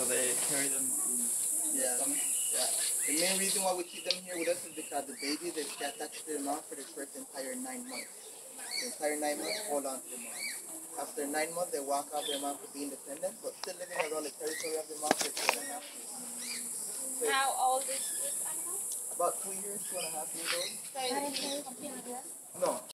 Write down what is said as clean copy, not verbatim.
So they carry them on yeah. the stomach? Yeah. The main reason why we keep them here with us is because the babies, they can't touch their mom for the first entire 9 months. The entire 9 months, hold on to their mom. After 9 months, they walk off their mom to be independent, but still living around the territory of their mom for 2.5 years. So How old is this animal? about 2 years, 2.5 years old. So No,